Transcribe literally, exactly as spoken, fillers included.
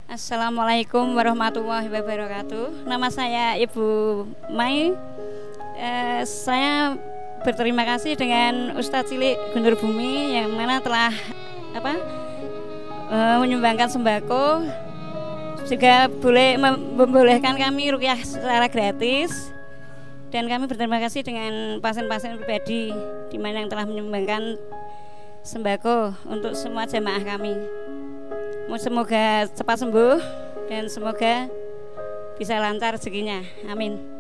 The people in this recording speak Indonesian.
Assalamualaikum warahmatullahi wabarakatuh. Nama saya Ibu Mai. Eh, saya berterima kasih dengan Ustadz Cilik Guntur Bumi yang mana telah apa eh, menyumbangkan sembako, juga boleh membolehkan kami ruqyah secara gratis. Dan kami berterima kasih dengan pasien-pasien pribadi di mana yang telah menyumbangkan sembako untuk semua jamaah kami. Semoga cepat sembuh dan semoga bisa lancar rezekinya. Amin.